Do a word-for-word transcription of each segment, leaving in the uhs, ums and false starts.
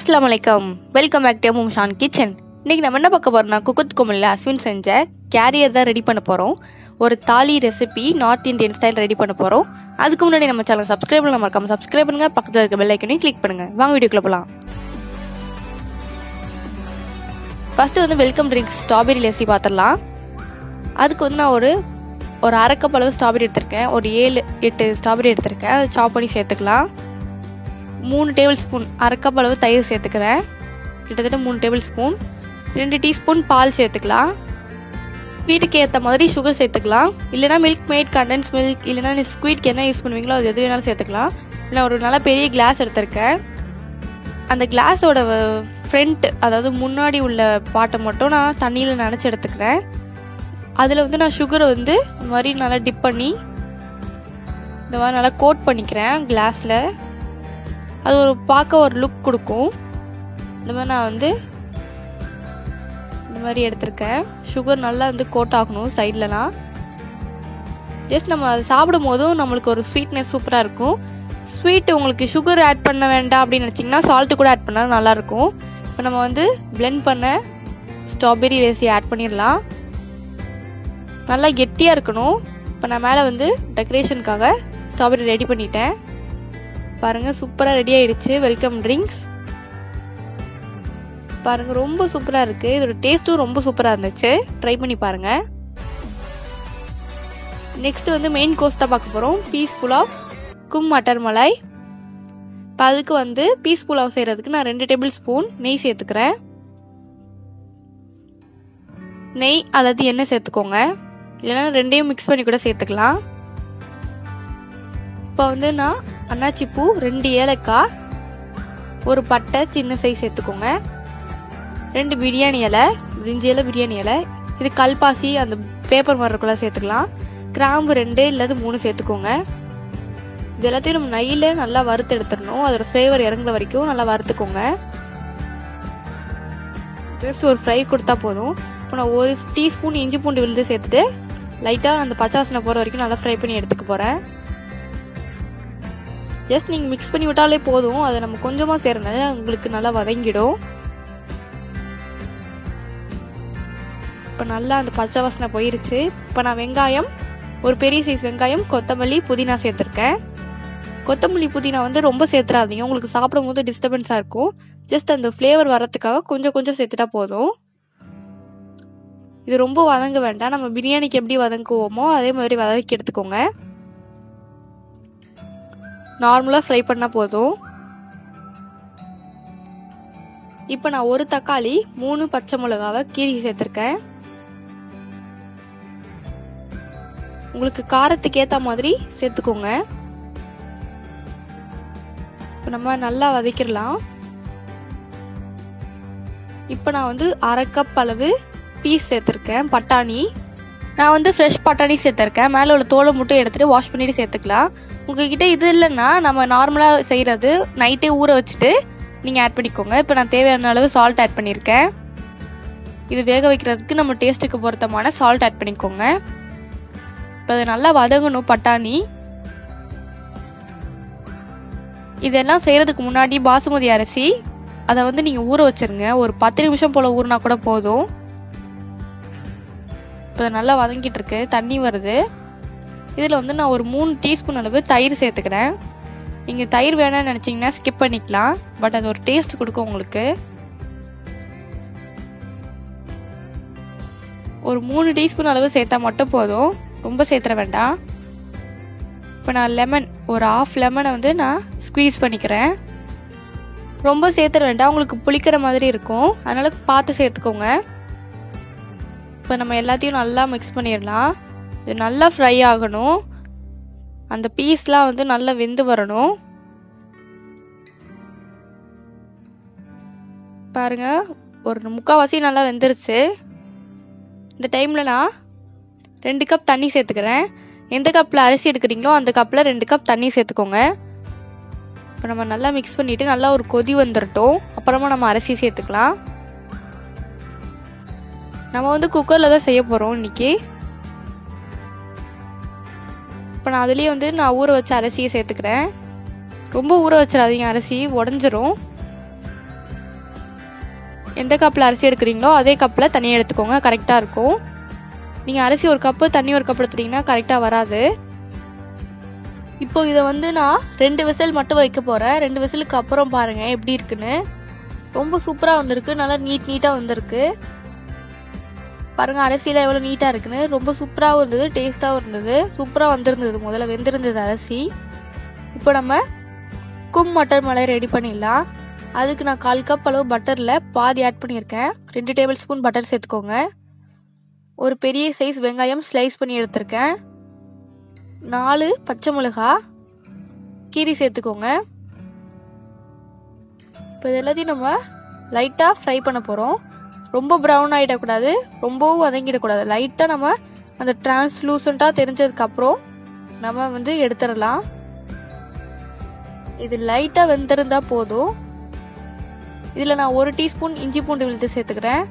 அஸ்ஸலாமு அலைக்கும். Welcome back to Mumshan kitchen. இன்னைக்கு நம்ம என்ன பார்க்க போறோம்னா குக்குத் கோமலில் அஸ்வின் செஞ்ச கேரியர் தான் ரெடி பண்ண போறோம். ஒரு thali recipe north Indian style ready பண்ண போறோம். அதுக்கு முன்னாடி நம்ம சேனல் சப்ஸ்கிரைப் பண்ண மறக்காம சப்ஸ்கிரைப் பண்ணுங்க, பக்கத்துல இருக்க பெல் ஐக்கனையும் கிளிக் பண்ணுங்க. வாங்க வீடியோக்குள்ள போலாம். ஃபர்ஸ்ட் வந்து வெல்கம் ட்ரிங்க்ஸ் ஸ்ட்ராபெரி லஸ்ஸி பார்த்துடலாம். அதுக்கு வந்து நான் ஒரு ஒரு அரை கப் அளவு ஸ்ட்ராபெரி எடுத்திருக்கேன். ஒரு ஏழு எட்டு ஸ்ட்ராபெரி எடுத்திருக்கேன். அதை சாப் பண்ணி சேர்த்துக்கலாம். மூணு டேபிள் ஸ்பூன் அரை கப் அளவு தயிர் சேர்த்துக்கிறேன். கிட்டத்தட்ட மூணு டேபிள் ஸ்பூன். ரெண்டு டீஸ்பூன் பால் சேர்த்துக்கலாம். ஸ்வீட்டுக்கு ஏற்ற மாதிரி சுகர் சேர்த்துக்கலாம். இல்லைனா மில்க் மேட், கண்டென்ஸ் மில்க், இல்லைனா நீ ஸ்வீட்க்கு என்ன யூஸ் பண்ணுவீங்களோ அது எது வேணாலும் சேர்த்துக்கலாம். இல்லை ஒரு நல்ல பெரிய கிளாஸ் எடுத்திருக்கேன். அந்த கிளாஸோட ஃப்ரண்ட், அதாவது முன்னாடி உள்ள பாட்டை மட்டும் நான் தண்ணியில் நனைச்சி எடுத்துக்கிறேன். அதில் வந்து நான் சுகரை வந்து இந்த மாதிரி நல்லா டிப் பண்ணி இந்த மாதிரி நல்லா கோட் பண்ணிக்கிறேன் கிளாஸில். அது ஒரு பார்க்க ஒரு லுக் கொடுக்கும். இந்த மாதிரி நான் வந்து இந்த மாதிரி எடுத்திருக்கேன். சுகர் நல்லா வந்து கோட் ஆகணும் சைட்லலாம். ஜஸ்ட் நம்ம அதை சாப்பிடும் போதும் நம்மளுக்கு ஒரு ஸ்வீட்னஸ் சூப்பராக இருக்கும். ஸ்வீட் உங்களுக்கு சுகர் ஆட் பண்ண வேண்டாம் அப்படின்னு நினச்சிங்கன்னா சால்ட்டு கூட ஆட் பண்ணால் நல்லாயிருக்கும். இப்போ நம்ம வந்து பிளெண்ட் பண்ண ஸ்ட்ராபெரி லஸ்ஸி ஆட் பண்ணிடலாம். நல்லா கெட்டியாக இருக்கணும். இப்போ நான் மேலே வந்து டெக்கரேஷனுக்காக ஸ்ட்ராபெரி ரெடி பண்ணிட்டேன். பாருங்கள், சூப்பராக ரெடி ஆயிடுச்சு வெல்கம் ட்ரிங்க்ஸ். பாருங்கள், ரொம்ப சூப்பராக இருக்குது. இதோட டேஸ்ட்டும் ரொம்ப சூப்பராக இருந்துச்சு. ட்ரை பண்ணி பாருங்கள். நெக்ஸ்ட் வந்து மெயின் கோர்ஸ் தான் பார்க்க போகிறோம். பீஸ் புலாவ் கும் மட்டர் மலாய். இப்போ அதுக்கு வந்து பீஸ் புலாவ் செய்கிறதுக்கு நான் ரெண்டு டேபிள் ஸ்பூன் நெய் சேர்த்துக்கிறேன். நெய் அல்லது எண்ணெய் சேர்த்துக்கோங்க. இல்லைன்னா ரெண்டையும் மிக்ஸ் பண்ணி கூட சேர்த்துக்கலாம். இப்போ வந்து நான் அன்னாச்சி பூ, ரெண்டு ஏலக்காய், ஒரு பட்டை சின்ன சைஸ் சேர்த்துக்கோங்க. ரெண்டு பிரியாணி இலை, பிரிஞ்சி இலை, பிரியாணி இலை, இது கல்பாசி அந்த பேப்பர் மாதிரி இருக்குள்ள சேர்த்துக்கலாம். கிராம்பு ரெண்டு இல்லாது மூணு சேர்த்துக்கோங்க. இது எல்லாத்தையும் நம்ம நெய்யில் நல்லா வறுத்து எடுத்துடணும். அதோட ஃப்ளேவர் இறங்குற வரைக்கும் நல்லா வறுத்துக்கோங்க. ஜஸ்ட் ஒரு ஃப்ரை கொடுத்தா போதும். இப்போ நான் ஒரு டீஸ்பூன் இஞ்சி பூண்டு விழுது சேர்த்துட்டு லைட்டாக அந்த பச்சை வாசனை போகிற வரைக்கும் நல்லா ஃப்ரை பண்ணி எடுத்துக்க போகிறேன். ஜஸ்ட் நீங்கள் மிக்ஸ் பண்ணி விட்டாலே போதும். அதை நம்ம கொஞ்சமாக சேர்றதுனால உங்களுக்கு நல்லா வதங்கிடும். இப்போ நல்லா அந்த பச்சை வாசனை போயிருச்சு. இப்போ நான் வெங்காயம், ஒரு பெரிய சைஸ் வெங்காயம், கொத்தமல்லி, புதினா சேர்த்துருக்கேன். கொத்தமல்லி புதினா வந்து ரொம்ப சேர்த்துறாதீங்க, உங்களுக்கு சாப்பிடும் போது டிஸ்டர்பன்ஸாக இருக்கும். ஜஸ்ட் அந்த ஃப்ளேவர் வரத்துக்காக கொஞ்சம் கொஞ்சம் சேர்த்துட்டா போதும். இது ரொம்ப வதங்க வேண்டாம். நம்ம பிரியாணிக்கு எப்படி வதங்குவோமோ அதே மாதிரி வதக்கி எடுத்துக்கோங்க. நார்மலாக ஃப்ரை பண்ணால் போதும். இப்போ நான் ஒரு தக்காளி, மூணு பச்சை மிளகாவை கீரி சேர்த்துருக்கேன். உங்களுக்கு காரத்துக்கு ஏற்ற மாதிரி சேர்த்துக்கோங்க. இப்போ நம்ம நல்லா வதக்கிடலாம். இப்போ நான் வந்து அரை கப் அளவு பீஸ் சேர்த்துருக்கேன். பட்டாணி நான் வந்து ஃப்ரெஷ் பட்டாணி சேர்த்துருக்கேன். மேலே உள்ள தோலை மட்டும் எடுத்துகிட்டு வாஷ் பண்ணிட்டு சேர்த்துக்கலாம். உங்ககிட்ட இது இல்லைன்னா நம்ம நார்மலாக செய்கிறது நைட்டே ஊற வச்சுட்டு நீங்கள் ஆட் பண்ணிக்கோங்க. இப்போ நான் தேவையான அளவு சால்ட் ஆட் பண்ணியிருக்கேன். இது வேக வைக்கிறதுக்கு நம்ம டேஸ்ட்டுக்கு பொருத்தமான சால்ட் ஆட் பண்ணிக்கோங்க. இப்போ அது நல்லா வதங்கணும் பட்டாணி. இதெல்லாம் செய்கிறதுக்கு முன்னாடி பாசுமதி அரிசி அதை வந்து நீங்கள் ஊற வச்சுருங்க. ஒரு பத்து நிமிஷம் போல் ஊறினா கூட போதும். இப்போ நல்லா வதங்கிட்டு இருக்கு, தண்ணி வருது. இதில் வந்து நான் ஒரு மூணு டீஸ்பூன் அளவு தயிர் சேர்த்துக்கிறேன். நீங்கள் தயிர் வேணாம்னு நினச்சிங்கன்னா ஸ்கிப் பண்ணிக்கலாம். பட் அது ஒரு டேஸ்ட் கொடுக்கும் உங்களுக்கு. ஒரு மூணு டீஸ்பூன் அளவு சேர்த்தா மட்டும் போதும், ரொம்ப சேர்த்துற வேண்டாம். இப்போ நான் லெமன், ஒரு ஆஃப் லெமனை வந்து நான் ஸ்குவீஸ் பண்ணிக்கிறேன். ரொம்ப சேர்த்துற வேண்டாம், உங்களுக்கு புளிக்கிற மாதிரி இருக்கும். அதனால பார்த்து சேர்த்துக்கோங்க. இப்போ நம்ம எல்லாத்தையும் நல்லா மிக்ஸ் பண்ணிடலாம். இது நல்லா ஃப்ரை ஆகணும். அந்த பீஸ்லாம் வந்து நல்லா வெந்து வரணும். பாருங்க, ஒரு முக்கால்வாசி நல்லா வெந்துருச்சு. இந்த டைமில் நான் ரெண்டு கப் தண்ணி சேர்த்துக்கிறேன். எந்த கப்பில் அரிசி எடுக்கிறீங்களோ அந்த கப்பில் ரெண்டு கப் தண்ணி சேர்த்துக்கோங்க. இப்போ நம்ம நல்லா மிக்ஸ் பண்ணிவிட்டு நல்லா ஒரு கொதி வந்துடட்டும். அப்புறமா நம்ம அரிசி சேர்த்துக்கலாம். நம்ம வந்து குக்கரில் தான் செய்ய போகிறோம் இன்னைக்கு. இப்போ நான் அதுலேயே வந்து நான் ஊற வச்ச அரிசியை சேர்த்துக்கிறேன். ரொம்ப ஊற வச்சிடாதீங்க, அரிசி உடஞ்சிரும். எந்த கப்பில் அரிசி எடுக்கிறீங்களோ அதே கப்பில் தண்ணியை எடுத்துக்கோங்க, கரெக்டாக இருக்கும். நீங்கள் அரிசி ஒரு கப்பு தண்ணி ஒரு கப்பு எடுத்துட்டிங்கன்னா கரெக்டாக வராது. இப்போ இதை வந்து நான் ரெண்டு விசில் மட்டும் வைக்க போகிறேன். ரெண்டு விசிலுக்கு அப்புறம் பாருங்கள் எப்படி இருக்குன்னு. ரொம்ப சூப்பராக வந்திருக்கு, நல்லா நீட் நீட்டாக வந்திருக்கு. பாருங்கள் அரிசியில் எவ்வளோ நீட்டாக இருக்குன்னு. ரொம்ப சூப்பராகவும் இருந்தது, டேஸ்ட்டாகவும் இருந்தது, சூப்பராக வந்திருந்தது. முதல்ல வெந்திருந்தது அரிசி. இப்போ நம்ம கும் மட்டர் மலை ரெடி பண்ணிடலாம். அதுக்கு நான் கால் கப் அளவு பட்டரில் பாதி ஆட் பண்ணியிருக்கேன். ரெண்டு டேபிள் ஸ்பூன் பட்டர் சேர்த்துக்கோங்க. ஒரு பெரிய சைஸ் வெங்காயம் ஸ்லைஸ் பண்ணி எடுத்திருக்கேன். நாலு பச்சை மிளகா கீரி சேர்த்துக்கோங்க. இப்போ இது எல்லாத்தையும் நம்ம லைட்டாக ஃப்ரை பண்ண போகிறோம். ரொம்ப ப்ரௌன் ஆகிடக்கூடாது, ரொம்பவும் வதங்கிடக்கூடாது. லைட்டாக நம்ம அந்த டிரான்ஸ்லூசண்ட்டாக தெரிஞ்சதுக்கப்புறம் நம்ம வந்து எடுத்துடலாம். இது லைட்டாக வெந்திருந்தால் போதும். இதில் நான் ஒரு டீஸ்பூன் இஞ்சி பூண்டு விழுது சேர்த்துக்கிறேன்.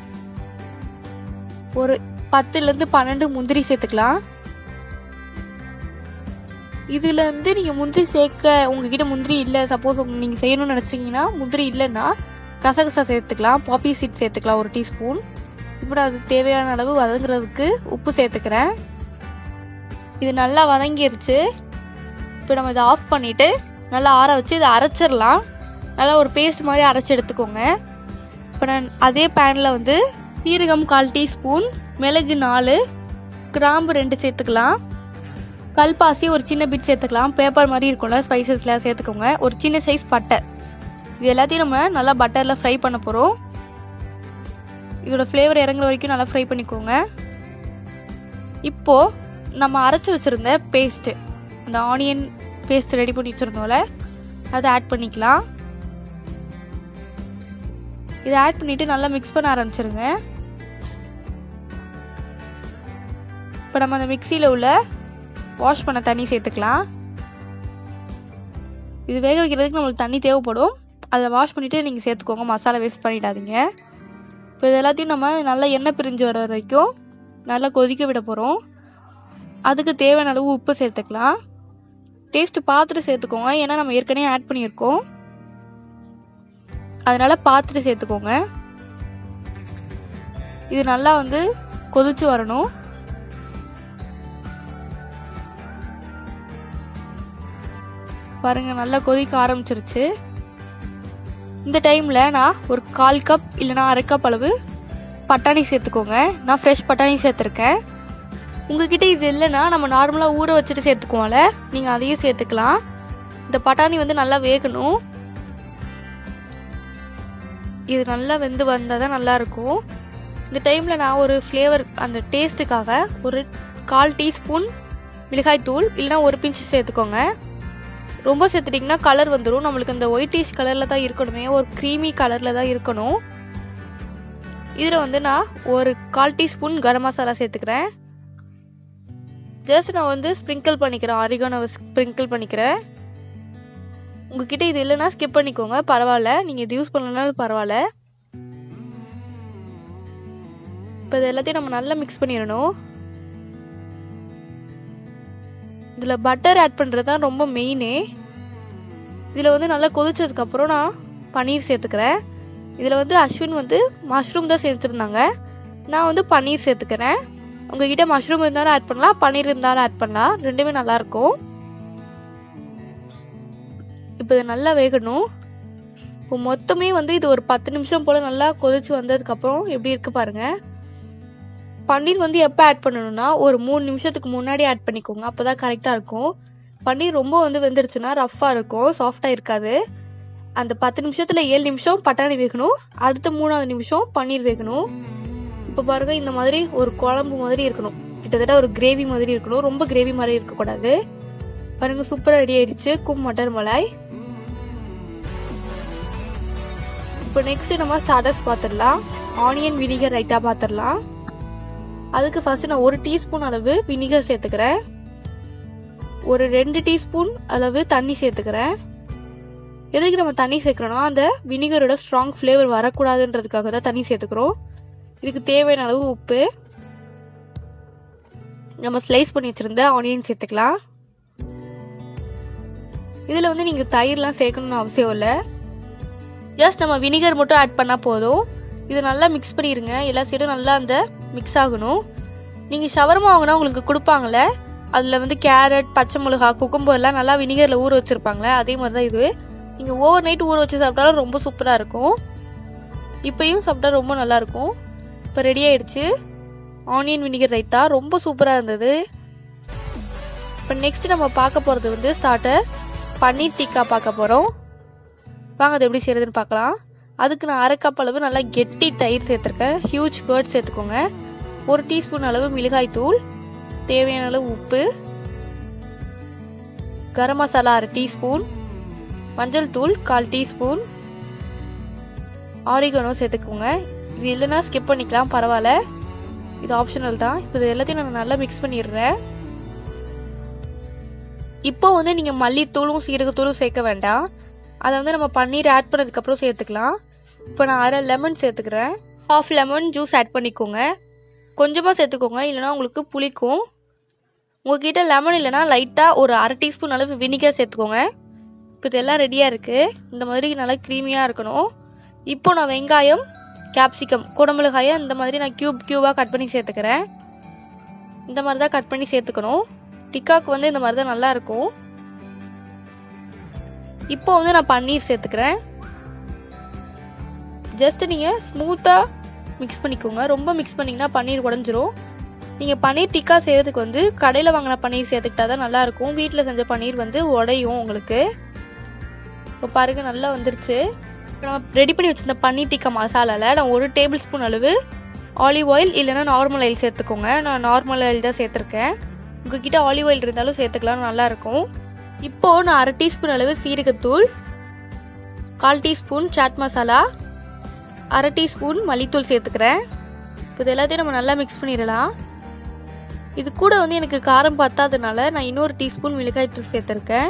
ஒரு பத்துலேருந்து பன்னெண்டு முந்திரி சேர்த்துக்கலாம். இதுல இருந்து நீங்க முந்திரி சேர்க்க உங்ககிட்ட முந்திரி இல்லை, சப்போஸ் நீங்க செய்யணும்னு நினைச்சீங்கன்னா முந்திரி இல்லைன்னா கசகசா சேர்த்துக்கலாம், பாப்பி சீட் சேர்த்துக்கலாம் ஒரு டீஸ்பூன். இப்போ நான் அது தேவையான அளவு வதங்குறதுக்கு உப்பு சேர்த்துக்கிறேன். இது நல்லா வதங்கிருச்சு. இப்போ நம்ம இதை ஆஃப் பண்ணிட்டு நல்லா ஆற வச்சு இதை அரைச்சிடலாம். நல்லா ஒரு பேஸ்ட் மாதிரி அரைச்சி எடுத்துக்கோங்க. இப்போ நான் அதே பேனில் வந்து சீரகம் கால் டீஸ்பூன், மிளகு நாலு, கிராம்பு ரெண்டு சேர்த்துக்கலாம், கல்பாசி ஒரு சின்ன பிட் சேர்த்துக்கலாம். பேப்பர் மாதிரி இருக்கும்ல ஸ்பைசஸ்ல சேர்த்துக்கோங்க. ஒரு சின்ன சைஸ் பட்டை. இது எல்லாத்தையும் நம்ம நல்லா பட்டரில் ஃப்ரை பண்ண போகிறோம். இதோட ஃப்ளேவர் இறங்குற வரைக்கும் நல்லா ஃப்ரை பண்ணிக்கோங்க. இப்போது நம்ம அரைச்சி வச்சுருந்த பேஸ்ட்டு, அந்த ஆனியன் பேஸ்ட் ரெடி பண்ணி வச்சுருந்தோம்ல, அதை ஆட் பண்ணிக்கலாம். இதை ஆட் பண்ணிவிட்டு நல்லா மிக்ஸ் பண்ண ஆரம்பிச்சிருங்க. இப்போ நம்ம அந்த மிக்சியில் உள்ள வாஷ் பண்ண தண்ணி சேர்த்துக்கலாம். இது வேக வைக்கிறதுக்கு நம்மளுக்கு தண்ணி தேவைப்படும். அதை வாஷ் பண்ணிவிட்டு நீங்கள் சேர்த்துக்கோங்க, மசாலா வேஸ்ட் பண்ணிடாதீங்க. இப்போ இது எல்லாத்தையும் நம்ம நல்லா எண்ணெய் பிரிஞ்சு வர வரைக்கும் நல்லா கொதிக்க விட போகிறோம். அதுக்கு தேவையான அளவு உப்பு சேர்த்துக்கலாம். டேஸ்ட்டு பார்த்துட்டு சேர்த்துக்கோங்க, ஏன்னா நம்ம ஏற்கனவே ஆட் பண்ணியிருக்கோம், அதனால் பார்த்துட்டு சேர்த்துக்கோங்க. இது நல்லா வந்து கொதிச்சு வரணும். பாருங்க நல்லா கொதிக்க ஆரம்பிச்சிருச்சு. இந்த டைமில் நான் ஒரு கால் கப் இல்லைனா அரை கப் அளவு பட்டாணி சேர்த்துக்கோங்க. நான் ஃப்ரெஷ் பட்டாணி சேர்த்துருக்கேன். உங்ககிட்ட இது இல்லைன்னா நம்ம நார்மலாக ஊற வச்சுட்டு சேர்த்துக்குவோம்ல, நீங்கள் அதையும் சேர்த்துக்கலாம். இந்த பட்டாணி வந்து நல்லா வேகணும். இது நல்லா வெந்து வந்தால் தான் நல்லாயிருக்கும். இந்த டைமில் நான் ஒரு ஃப்ளேவர் அந்த டேஸ்ட்டுக்காக ஒரு கால் டீஸ்பூன் மிளகாய் தூள் இல்லைனா ஒரு பிஞ்ச் சேர்த்துக்கோங்க. ரொம்ப சேர்த்துட்டிங்கன்னா கலர் வந்துடும். நம்மளுக்கு அந்த ஒயிட்டிஷ் கலரில் தான் இருக்கணுமே, ஒரு க்ரீமி கலரில் தான் இருக்கணும். இதில் வந்து நான் ஒரு கால் டீஸ்பூன் கரம் மசாலா சேர்த்துக்கிறேன். ஜஸ்ட் நான் வந்து ஸ்ப்ரிங்கிள் பண்ணிக்கிறேன், ஆரிகானோவை ஸ்ப்ரிங்கிள் பண்ணிக்கிறேன். உங்ககிட்ட இது இல்லைன்னா ஸ்கிப் பண்ணிக்கோங்க, பரவாயில்ல. நீங்கள் இது யூஸ் பண்ணலனாலும் பரவாயில்ல. இப்போ இது எல்லாத்தையும் நம்ம நல்லா மிக்ஸ் பண்ணிடணும். இதில் பட்டர் ஆட் பண்ணுறது தான் ரொம்ப மெயினே. இதில் வந்து நல்லா கொதிச்சதுக்கப்புறம் நான் பன்னீர் சேர்த்துக்கிறேன். இதில் வந்து அஸ்வின் வந்து மஷ்ரூம் தான் சேர்த்துருந்தாங்க, நான் வந்து பன்னீர் சேர்த்துக்கிறேன். உங்ககிட்ட மஷ்ரூம் இருந்தாலும் ஆட் பண்ணலாம், பன்னீர் இருந்தாலும் ஆட் பண்ணலாம், ரெண்டுமே நல்லாயிருக்கும். இப்போ இது நல்லா வேகணும். இப்போ மொத்தமே வந்து இது ஒரு பத்து நிமிஷம் போல் நல்லா கொதிச்சு வந்ததுக்கப்புறம் எப்படி இருக்குது பாருங்கள். பன்னீர் வந்து எப்போ ஆட் பண்ணணும்னா ஒரு மூணு நிமிஷத்துக்கு முன்னாடி ஆட் பண்ணிக்கோங்க, அப்போ தான் கரெக்டாக இருக்கும். பன்னீர் ரொம்ப வந்து வெந்துருச்சுன்னா ரஃப்பாக இருக்கும், சாஃப்டாக இருக்காது. அந்த பத்து நிமிஷத்தில் ஏழு நிமிஷம் பட்டாணி வேகணும், அடுத்த மூணாவது நிமிஷம் பன்னீர் வேகணும். இப்போ பாருங்கள், இந்த மாதிரி ஒரு குழம்பு மாதிரி இருக்கணும், கிட்டத்தட்ட ஒரு கிரேவி மாதிரி இருக்கணும், ரொம்ப கிரேவி மாதிரி இருக்கக்கூடாது. பாருங்கள் சூப்பராக ரெடி ஆயிடுச்சு கும் மட்டர் மலாய். இப்போ நெக்ஸ்ட் நம்ம ஸ்டார்டர்ஸ் பார்த்துடலாம். ஆனியன் வினிகர் ரைட்டா பார்த்துடலாம். அதுக்கு ஃபர்ஸ்ட் நான் ஒரு டீஸ்பூன் அளவு வினிகர் சேர்த்துக்கிறேன். ஒரு ரெண்டு டீஸ்பூன் அளவு தண்ணி சேர்த்துக்கிறேன். எதுக்கு நம்ம தண்ணி சேர்க்குறோன்னா அந்த வினிகரோட ஸ்ட்ராங் ஃப்ளேவர் வரக்கூடாதுன்றதுக்காக தான் தண்ணி சேர்த்துக்கிறோம். இதுக்கு தேவையான அளவு உப்பு, நம்ம ஸ்லைஸ் பண்ணி வச்சுருந்த ஆனியன் சேர்த்துக்கலாம். இதில் வந்து நீங்கள் தயிர்லாம் சேர்க்கணும்னு அவசியம் இல்லை, ஜஸ்ட் நம்ம வினிகர் மட்டும் ஆட் பண்ணால் போதும். இது நல்லா மிக்ஸ் பண்ணிடுங்க. எல்லா சைடும் நல்லா அந்த மிக்ஸ் ஆகணும். நீங்கள் ஷவர்மா வாங்கினா உங்களுக்கு கொடுப்பாங்களே, அதில் வந்து கேரட், பச்சை மிளகா, குக்கும்பர் எல்லாம் நல்லா வினிகரில் ஊற வச்சுருப்பாங்களே, அதே மாதிரி தான் இது. நீங்கள் ஓவர் நைட் ஊற வச்சு சாப்பிட்டாலும் ரொம்ப சூப்பராக இருக்கும். இப்போயும் சாப்பிட்டா ரொம்ப நல்லாயிருக்கும். இப்போ ரெடி ஆகிடுச்சு ஆனியன் வினிகர் ரைத்தா. ரொம்ப சூப்பராக இருந்தது. இப்போ நெக்ஸ்ட் நம்ம பார்க்க போகிறது வந்து ஸ்டார்டர் பன்னீர் டிக்கா பார்க்க போகிறோம். வாங்க அது எப்படி செய்யறதுன்னு பார்க்கலாம். அதுக்கு நான் அரை கப் அளவு நல்லா கெட்டி தயிர் சேர்த்துருக்கேன். ஹியூஜ் கர்ட் சேர்த்துக்கோங்க. ஒரு டீஸ்பூன் அளவு மிளகாய் தூள், தேவையான அளவு உப்பு, கரம் மசாலா அரை டீஸ்பூன், மஞ்சள் தூள் கால் டீஸ்பூன், ஆரிகனோ சேர்த்துக்கோங்க. இது இல்லைன்னா ஸ்கிப் பண்ணிக்கலாம், பரவாயில்ல, இது ஆப்ஷனல் தான். இப்போ இது எல்லாத்தையும் நான் நல்லா மிக்ஸ் பண்ணிடுறேன். இப்போ வந்து நீங்கள் மல்லித்தூளும் சீரகத்தூளும் சேர்க்க வேண்டாம். அதை வந்து நம்ம பன்னீர் ஆட் பண்ணதுக்கப்புறம் சேர்த்துக்கலாம். இப்போ நான் அரை லெமன் சேர்த்துக்கிறேன். ஹாஃப் லெமன் ஜூஸ் ஆட் பண்ணிக்கோங்க. கொஞ்சமாக சேர்த்துக்கோங்க, இல்லைனா உங்களுக்கு புளிக்கும். உங்ககிட்ட லெமன் இல்லைனா லைட்டாக ஒரு அரை டீஸ்பூன் அளவு வினிகர் சேர்த்துக்கோங்க. இப்போ இதெல்லாம் ரெடியாக இருக்குது. இந்த மாதிரி நல்லா க்ரீமியாக இருக்கணும். இப்போ நான் வெங்காயம், கேப்சிகம், குடமிளகாயை இந்த மாதிரி நான் க்யூப் க்யூபாக கட் பண்ணி சேர்த்துக்கிறேன். இந்த மாதிரி தான் கட் பண்ணி சேர்த்துக்கணும். டிக்காக்கு வந்து இந்த மாதிரி தான் நல்லாயிருக்கும். இப்போ வந்து நான் பன்னீர் சேர்த்துக்கிறேன். ஜஸ்ட் நீங்கள் ஸ்மூத்தாக மிக்ஸ் பண்ணிக்கோங்க. ரொம்ப மிக்ஸ் பண்ணிங்கன்னா பன்னீர் உடஞ்சிரும். நீங்கள் பன்னீர் டிக்கா செய்கிறதுக்கு வந்து கடையில் வாங்கின பன்னீர் சேர்த்துக்கிட்டா தான் நல்லாயிருக்கும். வீட்டில் செஞ்ச பன்னீர் வந்து உடையும் உங்களுக்கு. இப்போ பாருங்கள் நல்லா வந்துருச்சு. இப்போ நம்ம ரெடி பண்ணி வச்சுருந்த பன்னீர் டிக்கா மசாலாவில் நான் ஒரு டேபிள் ஸ்பூன் அளவு ஆலிவ் ஆயில் இல்லைனா நார்மல் ஆயில் சேர்த்துக்கோங்க. நான் நார்மல் ஆயில் தான் சேர்த்துருக்கேன். உங்ககிட்ட ஆலிவ் ஆயில் இருந்தாலும் சேர்த்துக்கலாம், நல்லாயிருக்கும். இப்போது நான் அரை டீஸ்பூன் அளவு சீரகத்தூள், கால் டீஸ்பூன் சாட் மசாலா, அரை டீஸ்பூன் மல்லித்தூள் சேர்த்துக்கிறேன். இப்போ இது எல்லாத்தையும் நம்ம நல்லா மிக்ஸ் பண்ணிடலாம். இது கூட வந்து எனக்கு காரம் பத்தாதனால நான் இன்னொரு டீஸ்பூன் மிளகாய் தூள் சேர்த்துருக்கேன்.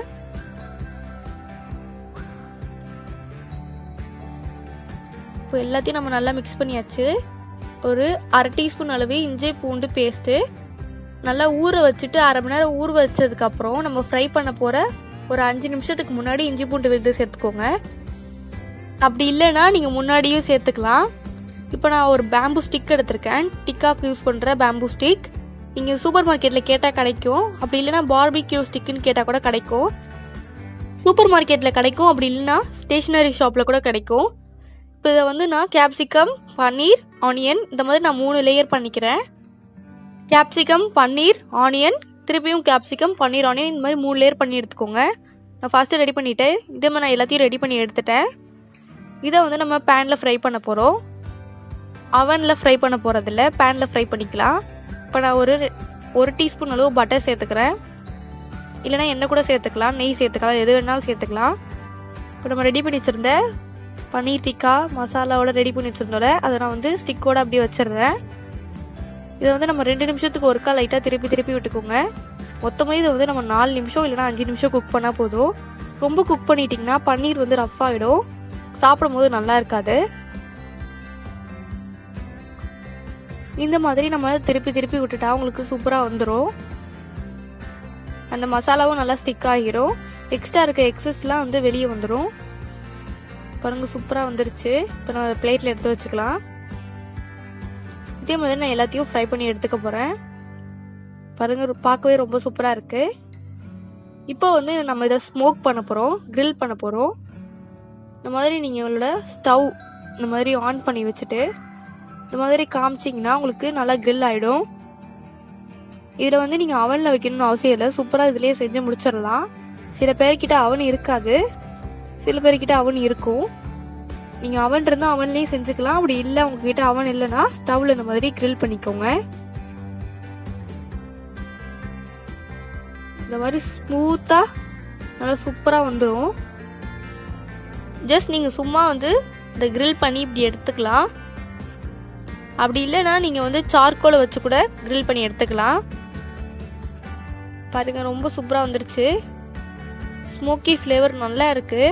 இப்போ எல்லாத்தையும் நம்ம நல்லா மிக்ஸ் பண்ணியாச்சு. ஒரு அரை டீஸ்பூன் அளவு இஞ்சி பூண்டு பேஸ்ட்டு நல்லா ஊற வச்சுட்டு அரை மணி நேரம் ஊற வச்சதுக்கப்புறம் நம்ம ஃப்ரை பண்ண போகிற ஒரு அஞ்சு நிமிஷத்துக்கு முன்னாடி இஞ்சி பூண்டு விழுது சேர்த்துக்கோங்க. அப்படி இல்லைன்னா நீங்கள் முன்னாடியும் சேர்த்துக்கலாம். இப்போ நான் ஒரு பேம்பூ ஸ்டிக் எடுத்திருக்கேன். டிக்காக்கு யூஸ் பண்ணுற பேம்பூ ஸ்டிக். நீங்கள் சூப்பர் மார்க்கெட்டில் கேட்டால் கிடைக்கும். அப்படி இல்லைன்னா பார்பிக்யூ ஸ்டிக்குன்னு கேட்டால் கூட கிடைக்கும். சூப்பர் மார்க்கெட்டில் கிடைக்கும், அப்படி இல்லைன்னா ஸ்டேஷ்னரி ஷாப்பில் கூட கிடைக்கும். இப்போ இதை வந்து நான் கேப்சிகம், பன்னீர், ஆனியன் இந்த மாதிரி நான் மூணு லேயர் பண்ணிக்கிறேன். கேப்சிகம், பன்னீர், ஆனியன், திருப்பியும் கேப்சிகம், பன்னீர், ஆனியன் இந்த மாதிரி மூணு லேயர் பண்ணி எடுத்துக்கோங்க. நான் ஃபஸ்ட்டு ரெடி பண்ணிவிட்டேன். இதே மாதிரி நான் எல்லாத்தையும் ரெடி பண்ணி எடுத்துட்டேன். இதை வந்து நம்ம பேனில் ஃப்ரை பண்ண போகிறோம். அவனில் ஃப்ரை பண்ண போகிறதில்ல, பேனில் ஃப்ரை பண்ணிக்கலாம். இப்போ நான் ஒரு ஒரு டீஸ்பூன் அளவு பட்டர் சேர்த்துக்கிறேன். இல்லைனா எண்ணெய் கூட சேர்த்துக்கலாம், நெய் சேர்த்துக்கலாம், எது வேணாலும் சேர்த்துக்கலாம். இப்போ நம்ம ரெடி பண்ணி வச்சுருந்த பன்னீர் டிக்கா மசாலாவோட ரெடி பண்ணி வச்சுருந்தோட அதை நான் வந்து ஸ்டிக்கோடு அப்படியே வச்சிடுறேன். இதை வந்து நம்ம ரெண்டு நிமிஷத்துக்கு ஒருக்கா லைட்டாக திருப்பி திருப்பி விட்டுக்கோங்க. மொத்தமாக இதை வந்து நம்ம நாலு நிமிஷம் இல்லைனா அஞ்சு நிமிஷம் குக் பண்ணால் போதும். ரொம்ப குக் பண்ணிட்டிங்கன்னா பன்னீர் வந்து ரஃப் ஆகிடும், சாப்பிடும் போது நல்லா இருக்காது. இந்த மாதிரி நம்ம திருப்பி திருப்பி விட்டுட்டா உங்களுக்கு சூப்பராக வந்துடும். அந்த மசாலாவும் நல்லா ஸ்டிக் ஆகிரும். எக்ஸ்ட்ரா இருக்க எக்ஸஸ்லாம் வந்து வெளியே வந்துடும். பாருங்கள் சூப்பராக வந்துருச்சு. இப்போ நம்ம பிளேட்டில் எடுத்து வச்சுக்கலாம். இதே மாதிரி நான் எல்லாத்தையும் ஃப்ரை பண்ணி எடுத்துக்க போகிறேன். பாருங்கள் பார்க்கவே ரொம்ப சூப்பராக இருக்குது. இப்போ வந்து நம்ம இதை ஸ்மோக் பண்ண போகிறோம், கிரில் பண்ண போகிறோம். இந்த மாதிரி நீங்கள் உங்களோட ஸ்டவ் இந்த மாதிரி ஆன் பண்ணி வச்சுட்டு இந்த மாதிரி காமிச்சிங்கன்னா உங்களுக்கு நல்லா கிரில் ஆகிடும். இதில் வந்து நீங்கள் அவனில் வைக்கணும்னு அவசியம் இல்லை, சூப்பராக இதிலேயே செஞ்சு முடிச்சிடலாம். சில பேர்கிட்ட அவன் இருக்காது, சில பேர்கிட்ட அவன் இருக்கும். நீங்கள் அவன் இருந்தால் அவன்லேயும் செஞ்சுக்கலாம். அப்படி இல்லை உங்ககிட்ட அவன் இல்லைன்னா ஸ்டவ்வில் இந்த மாதிரி கிரில் பண்ணிக்கோங்க. இந்த மாதிரி ஸ்மூத்தாக நல்லா சூப்பராக வந்துடும். ஜஸ்ட் நீங்கள் சும்மா வந்து இந்த கிரில் பண்ணி இப்படி எடுத்துக்கலாம். அப்படி இல்லைன்னா நீங்கள் வந்து சார்கோலை வச்சு கூட கிரில் பண்ணி எடுத்துக்கலாம். பாருங்கள் ரொம்ப சூப்பராக வந்துருச்சு. ஸ்மோக்கி ஃப்ளேவர் நல்லா இருக்குது.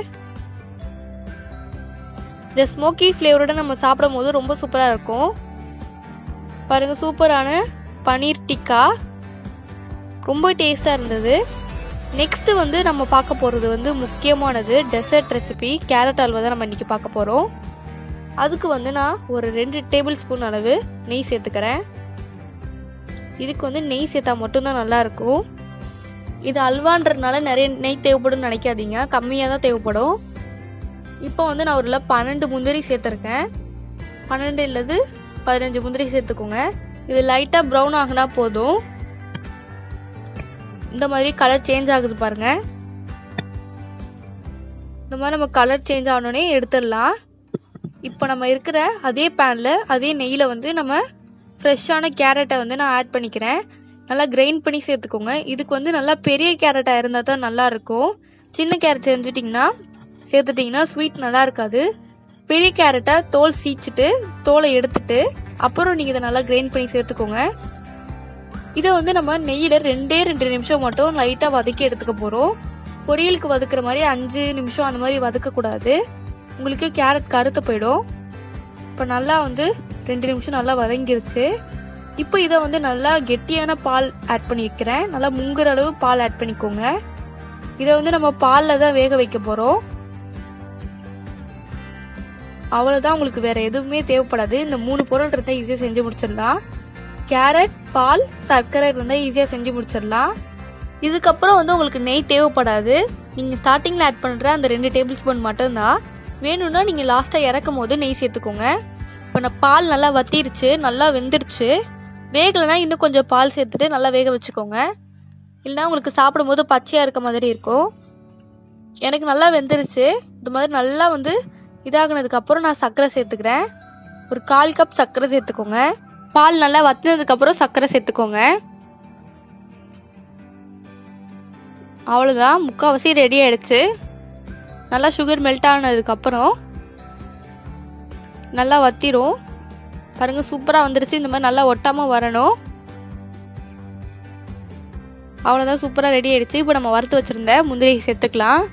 இந்த ஸ்மோக்கி ஃப்ளேவரோட நம்ம சாப்பிடும் போது ரொம்ப சூப்பராக இருக்கும். பாருங்கள் சூப்பரான பன்னீர் டிக்கா ரொம்ப டேஸ்ட்டாக இருந்தது. நெக்ஸ்ட்டு வந்து நம்ம பார்க்க போகிறது வந்து முக்கியமானது டெசர்ட் ரெசிபி கேரட் அல்வா தான் நம்ம இன்றைக்கி பார்க்க போகிறோம். அதுக்கு வந்து நான் ஒரு ரெண்டு டேபிள் ஸ்பூன் அளவு நெய் சேர்த்துக்கிறேன். இதுக்கு வந்து நெய் சேர்த்தா மட்டும்தான் நல்லா இருக்கும். இது அல்வான்றதுனால நிறைய நெய் தேவைப்படும் நினைக்காதீங்க, கம்மியாக தான் தேவைப்படும். இப்போ வந்து நான் ஒரு பன்னெண்டு முந்திரி சேர்த்துருக்கேன். பன்னெண்டு இல்லது பதினஞ்சு முந்திரி சேர்த்துக்கோங்க. இது லைட்டாக ப்ரௌன் ஆகினா போதும். இந்த மாதிரி கலர் சேஞ்ச் ஆகுது பாருங்க. இந்த மாதிரி நம்ம கலர் சேஞ்ச் ஆனோடனே எடுத்துடலாம். இப்போ நம்ம இருக்கிற அதே பேனில் அதே நெய்யில் வந்து நம்ம ஃப்ரெஷ்ஷான கேரட்டை வந்து நான் ஆட் பண்ணிக்கிறேன். நல்லா கிரைண்ட் பண்ணி சேர்த்துக்கோங்க. இதுக்கு வந்து நல்லா பெரிய கேரட்டாக இருந்தால் தான் நல்லாயிருக்கும். சின்ன கேரட் செஞ்சுட்டிங்கன்னா சேர்த்துட்டிங்கன்னா ஸ்வீட் நல்லா இருக்காது. பெரிய கேரட்டை தோல் சீச்சிட்டு தோலை எடுத்துட்டு அப்புறம் நீங்கள் இதை நல்லா கிரைண்ட் பண்ணி சேர்த்துக்கோங்க. இதை வந்து நம்ம நெய்யில் ரெண்டே ரெண்டு நிமிஷம் மட்டும் லைட்டாக வதக்கி எடுத்துக்க போகிறோம். பொரியலுக்கு வதக்குற மாதிரி அஞ்சு நிமிஷம் அந்த மாதிரி வதக்கக்கூடாது, உங்களுக்கு கேரட் கருத்து போயிடும். இப்போ நல்லா வந்து ரெண்டு நிமிஷம் நல்லா வதங்கிருச்சு. இப்போ இதை வந்து நல்லா கெட்டியான பால் ஆட் பண்ணிக்கிறேன். நல்லா முங்குற அளவு பால் ஆட் பண்ணிக்கோங்க. இதை வந்து நம்ம பாலில் தான் வேக வைக்க போகிறோம். அவ்வளோதான், உங்களுக்கு வேற எதுவுமே தேவைப்படாது. இந்த மூணு பொருள் இருந்தால் ஈஸியாக செஞ்சு முடிச்சிடலாம். கேரட், பால், சர்க்கரை இருந்தால் ஈஸியாக செஞ்சு முடிச்சிடலாம். இதுக்கப்புறம் வந்து உங்களுக்கு நெய் தேவைப்படாது. நீங்கள் ஸ்டார்டிங்கில் ஆட் பண்ணுற அந்த ரெண்டு டேபிள் ஸ்பூன் மட்டும்தான். வேணும்னா நீங்கள் லாஸ்ட்டாக இறக்கும் போது நெய் சேர்த்துக்கோங்க. இப்போ நான் பால் நல்லா வத்திருச்சு, நல்லா வெந்துருச்சு. வேகலைன்னா இன்னும் கொஞ்சம் பால் சேர்த்துட்டு நல்லா வேக வச்சுக்கோங்க. இல்லைனா உங்களுக்கு சாப்பிடும் போது பச்சையாக இருக்க மாதிரி இருக்கும். எனக்கு நல்லா வெந்துருச்சு. இந்த மாதிரி நல்லா வந்து இதாகினதுக்கப்புறம் நான் சர்க்கரை சேர்த்துக்கிறேன். ஒரு கால் கப் சர்க்கரை சேர்த்துக்கோங்க. பால் நல்லா வத்தினதுக்கப்புறம் சர்க்கரை சேர்த்துக்கோங்க. அவ்வளோதான், முக்கால்வாசி ரெடி ஆயிடுச்சு. நல்லா சுகர் மெல்ட் ஆனதுக்கப்புறம் நல்லா வத்திரும் பாருங்க, சூப்பராக வந்துருச்சு. இந்த மாதிரி நல்லா ஒட்டாமல் வரணும். அவ்வளோதான், சூப்பராக ரெடி ஆயிடுச்சு. இப்போ நம்ம வறுத்து வச்சுருந்த முந்திரி சேர்த்துக்கலாம்.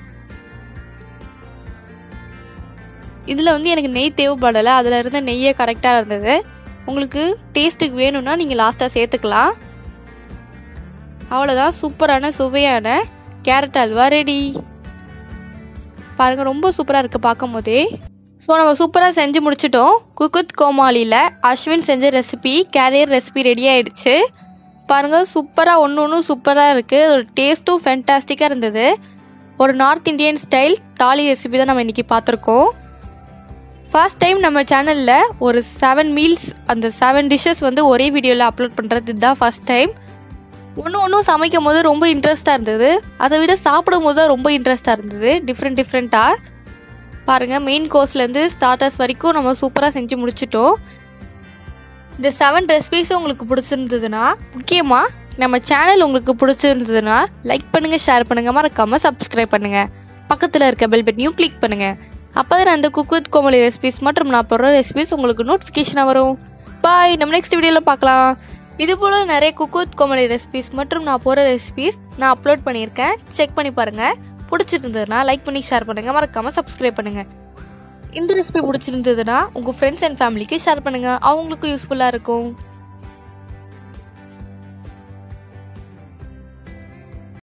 இதில் வந்து எனக்கு நெய் தேவைப்படலை, அதில் இருந்த நெய்யே கரெக்டாக இருந்தது. உங்களுக்கு டேஸ்ட்டுக்கு வேணும்னா நீங்கள் லாஸ்ட்டாக சேர்த்துக்கலாம். அவ்வளோதான், சூப்பரான சுவையான கேரட் அல்வா ரெடி. பாருங்கள், ரொம்ப சூப்பராக இருக்குது பார்க்கும் போதே. ஸோ நம்ம சூப்பராக செஞ்சு முடிச்சிட்டோம். குக் வித் கோமாளியில் அஸ்வின் செஞ்ச ரெசிபி கேரியர் ரெசிபி ரெடி ஆகிடுச்சு. பாருங்கள், சூப்பராக ஒன்று ஒன்றும் சூப்பராக இருக்குது. ஒரு டேஸ்ட்டும் ஃபேன்டாஸ்டிக்காக இருந்தது. ஒரு north Indian style thali recipe தான் நம்ம இன்றைக்கி பார்த்துருக்கோம். ஃபர்ஸ்ட் டைம் நம்ம சேனலில் ஒரு செவன் மீல்ஸ் அந்த செவன் டிஷ்ஷஸ் வந்து ஒரே வீடியோவில் அப்லோட் பண்ணுறது இதுதான் ஃபர்ஸ்ட் டைம். ஒன்று ஒன்றும் சமைக்கும் போது ரொம்ப இன்ட்ரெஸ்டாக இருந்தது. அதை விட சாப்பிடும் போது தான் ரொம்ப இன்ட்ரெஸ்டாக இருந்தது. டிஃப்ரெண்ட் டிஃப்ரெண்ட்டாக பாருங்கள், மெயின் கோர்ஸ்லேருந்து ஸ்டார்டர்ஸ் வரைக்கும் நம்ம சூப்பராக செஞ்சு முடிச்சிட்டோம். இந்த செவன் ரெசிபிஸும் உங்களுக்கு பிடிச்சிருந்ததுன்னா, முக்கியமாக நம்ம சேனல் உங்களுக்கு பிடிச்சிருந்ததுன்னா லைக் பண்ணுங்கள், ஷேர் பண்ணுங்கள், மறக்காமல் சப்ஸ்கிரைப் பண்ணுங்கள். பக்கத்தில் இருக்க பெல் பட்டனையும் கிளிக் பண்ணுங்கள். அப்போ தான் அந்த குக் வித் கோமாளி ரெசிபிஸ் மற்றும் நான் போடுற ரெசிபிஸ் உங்களுக்கு நோட்டிஃபிகேஷனாக வரும். பாய், நம்ம நெக்ஸ்ட் வீடியோவில் பார்க்கலாம். இது போல் நிறைய குக் வித் கோமாளி ரெசிபிஸ் மற்றும் நான் போகிற ரெசிபிஸ் நான் அப்லோட் பண்ணியிருக்கேன். செக் பண்ணி பாருங்கள். பிடிச்சிருந்ததுன்னா லைக் பண்ணி ஷேர் பண்ணுங்கள், மறக்காமல் சப்ஸ்கிரைப் பண்ணுங்கள். இந்த ரெசிபி பிடிச்சிருந்ததுன்னா உங்கள் ஃப்ரெண்ட்ஸ் அண்ட் ஃபேமிலிக்கு ஷேர் பண்ணுங்கள், அவங்களுக்கும் யூஸ்ஃபுல்லாக இருக்கும்.